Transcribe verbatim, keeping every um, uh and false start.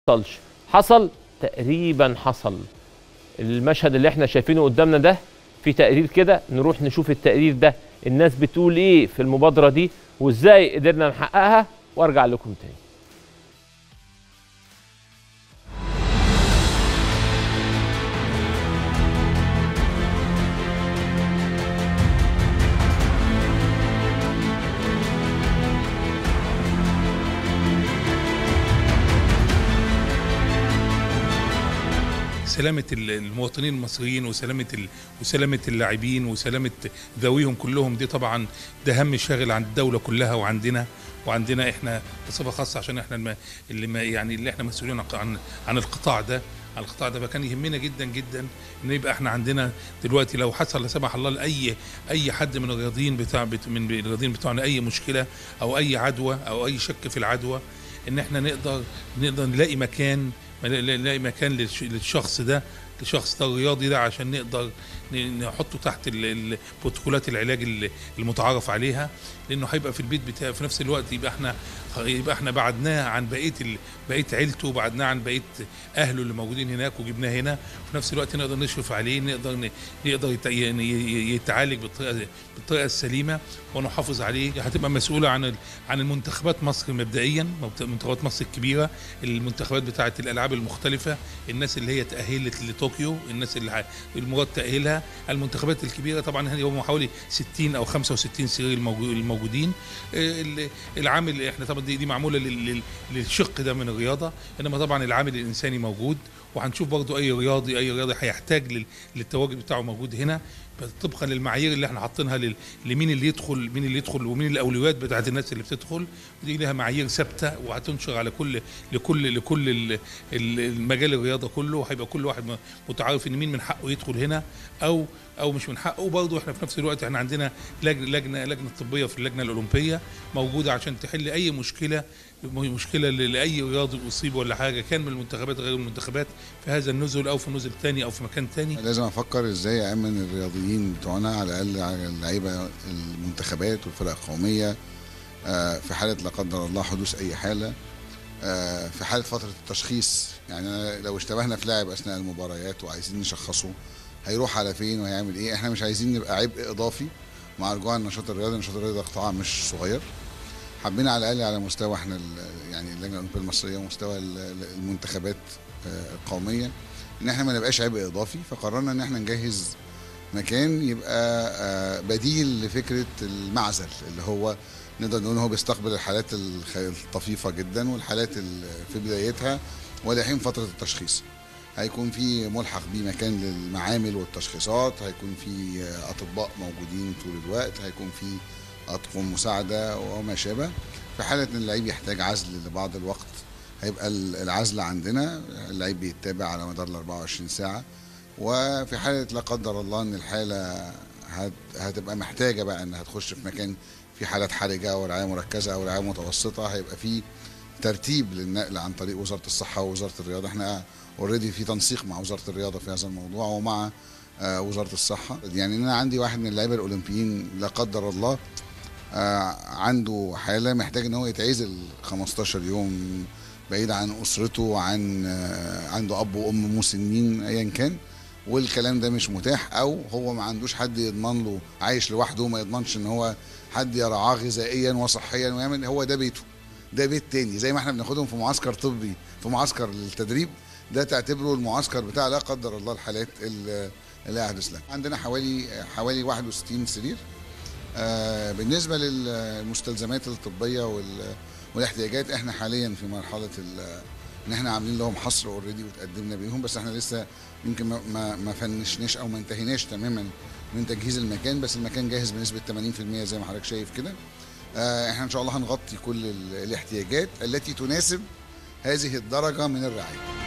حصلش حصل تقريبا حصل. المشهد اللي احنا شايفينه قدامنا ده في تقرير كده، نروح نشوف التقرير ده الناس بتقول ايه في المبادرة دي وازاي قدرنا نحققها وارجع لكم تاني. سلامة المواطنين المصريين وسلامة وسلامة اللاعبين وسلامة ذويهم كلهم، دي طبعا ده هم شاغل عند الدولة كلها وعندنا وعندنا احنا بصفة خاصة، عشان احنا اللي ما يعني اللي احنا مسؤولين عن عن القطاع ده عن القطاع ده فكان يهمنا جدا جدا ان يبقى احنا عندنا دلوقتي لو حصل لا سمح الله لاي اي حد من الرياضيين بتاع من الرياضيين بتوعنا اي مشكلة او اي عدوى او اي شك في العدوى، ان احنا نقدر نقدر نلاقي مكان نلاقي مكان للشخص ده للشخص ده الرياضي ده، عشان نقدر نحطه تحت البروتوكولات العلاج المتعارف عليها، لانه هيبقى في البيت بتاعه في نفس الوقت يبقى احنا يبقى احنا بعدناه عن بقيه بقيه عيلته وبعدناه عن بقيه اهله اللي موجودين هناك وجبناه هنا، وفي نفس الوقت نقدر نشرف عليه، نقدر يقدر يتعالج بالطريقه بالطريقه السليمه ونحافظ عليه. هتبقى مسؤوله عن عن المنتخبات مصر مبدئيا، منتخبات مصر الكبيره، المنتخبات بتاعه الالعاب المختلفه، الناس اللي هي تاهلت لطوكيو، الناس اللي المراد تاهيلها، المنتخبات الكبيره طبعا هم حوالي ستين او خمسة وستين سرير الموجودين. العامل احنا طبعا دي, دي معموله للشق ده من الرياضه، انما طبعا العامل الانساني موجود، وهنشوف برضو اي رياضي اي رياضي هيحتاج للتواجد بتاعه موجود هنا طبقا للمعايير اللي احنا حاطينها لمين اللي يدخل مين اللي يدخل ومين الاولويات بتاعت الناس اللي بتدخل، ودي لها معايير ثابته وهتنشر على كل لكل لكل المجال الرياضه كله، وهيبقى كل واحد متعارف ان مين من حقه يدخل هنا او او مش من حقه. وبرضه احنا في نفس الوقت احنا عندنا لجنه لجنه طبيه في اللجنه الاولمبيه موجوده عشان تحل اي مشكله مشكله لاي رياضي اصيب ولا حاجه كان من المنتخبات غير المنتخبات في هذا النزل او في نزل ثاني او في مكان ثاني. لازم افكر ازاي امن الرياضيين بتوعنا على الاقل على اللعيبه المنتخبات والفرق القوميه في حاله لا قدر الله حدوث اي حاله، في حاله فتره التشخيص. يعني لو اشتبهنا في لاعب اثناء المباريات وعايزين نشخصه هيروح على فين وهيعمل ايه. احنا مش عايزين نبقى عبء اضافي مع رجوع النشاط الرياضي. النشاط الرياضي ده قطاع مش صغير، حابين على الاقل على مستوى احنا يعني اللجنه الاولمبيه المصريه ومستوى المنتخبات القوميه ان احنا ما نبقاش عبء اضافي، فقررنا ان احنا نجهز مكان يبقى بديل لفكره المعزل اللي هو نقدر نقول هو بيستقبل الحالات الطفيفه جدا والحالات في بدايتها ولحين فتره التشخيص. هيكون في ملحق بيه مكان للمعامل والتشخيصات، هيكون في اطباء موجودين طول الوقت، هيكون في اطقم مساعده وما شابه. في حاله ان اللعيب يحتاج عزل لبعض الوقت هيبقى العزل عندنا، اللعيب بيتابع على مدار ال أربعة وعشرين ساعه. وفي حاله لا قدر الله ان الحاله هتبقى محتاجه بقى انها تخش في مكان في حالات حرجه او رعايه مركزه او رعايه متوسطه، هيبقى في ترتيب للنقل عن طريق وزاره الصحه ووزاره الرياضه. احنا اوريدي في تنسيق مع وزاره الرياضه في هذا الموضوع ومع وزاره الصحه. يعني انا عندي واحد من اللعيبه الاولمبيين لا قدر الله عنده حاله محتاج ان هو يتعزل خمستاشر يوم بعيد عن اسرته، عن عنده اب وام مسنين ايا كان، والكلام ده مش متاح، او هو ما عندوش حد يضمن له، عايش لوحده ما يضمنش ان هو حد يرعاه غذائيا وصحيا ويعمل، هو ده بيته، ده بيت تاني. زي ما احنا بناخدهم في معسكر طبي في معسكر للتدريب، ده تعتبره المعسكر بتاع لا قدر الله الحالات اللي يحدث لها. عندنا حوالي حوالي واحد وستين سرير. آه بالنسبه للمستلزمات الطبيه والاحتياجات احنا حاليا في مرحله ان احنا عاملين لهم حصر اوريدي وتقدمنا بيهم، بس احنا لسه يمكن ما ما فنشناش او ما انتهيناش تماما من تجهيز المكان، بس المكان جاهز بنسبه ثمانين في المئة زي ما حضرتك شايف كده. آه احنا ان شاء الله هنغطي كل الاحتياجات التي تناسب هذه الدرجه من الرعايه.